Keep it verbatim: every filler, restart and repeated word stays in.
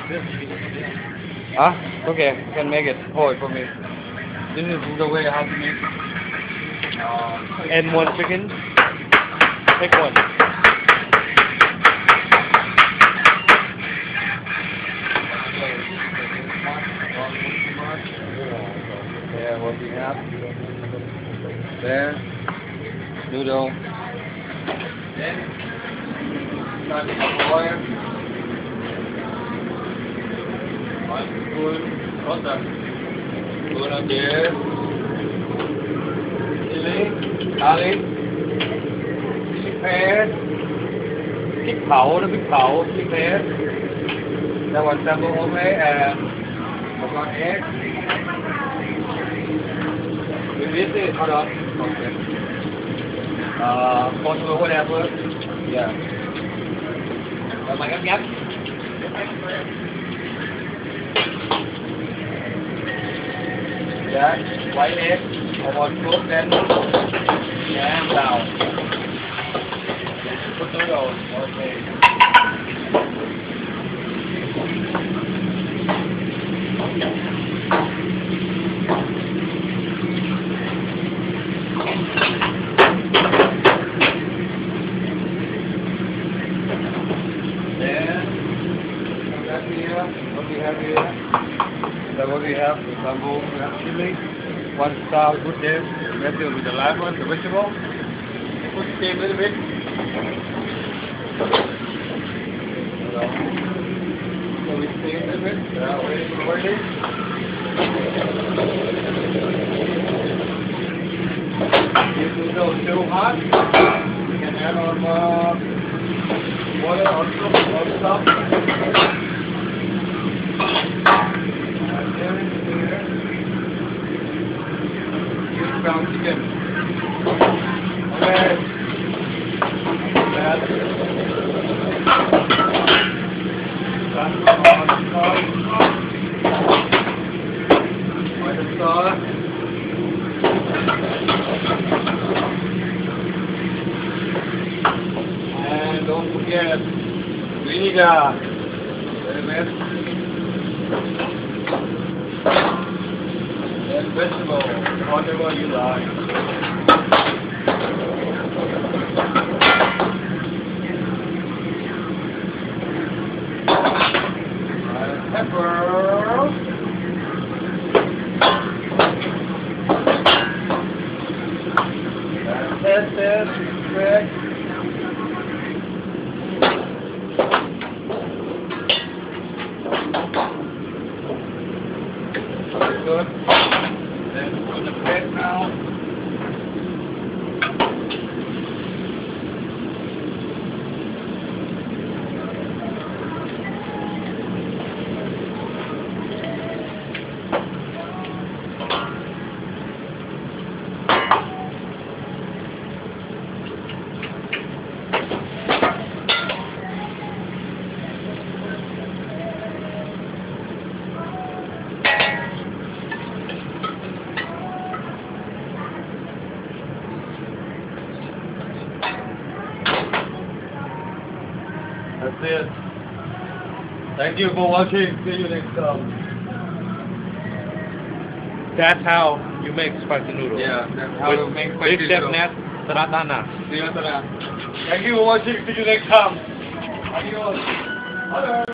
Huh? Okay, you can make it. Hold it for me. This is the way how to make uh, and one chicken. Take one. Yeah, what we have there, noodle, then start with oil, one spoon butter, spoon of there, chili, garlic, chili pear, พริกเผานะพริกเผา chili pear, that one sample okay, and forgot egg. This is hold on. Okay. Uh, contour whatever. Yeah. Rồi mày gấp gấp. Yeah. White egg. One scoop then. Yeah. Down. Put noodle. Okay. What we have here, that what we have, for example, we have chili, one star, good there, the rest will be the live one, the vegetable, put the steam a little bit, so we steam a little bit, uh, waiting for working. If the noodle is still hot, we can add on uh, water or soup or stuff. Brown chicken. Okay. That. White sauce. And don't forget vinegar. Very nice. And vegetable, whatever you like. And pepper. And that's it, correct. Good. Then put the plate now. That's it. Thank you for watching. See you next time. That's how you make spicy noodles. Yeah, that's how With you make spicy Big Chef noodles. Nat Saratana. See you later. Thank you for watching. See you next time. Adios. Hello.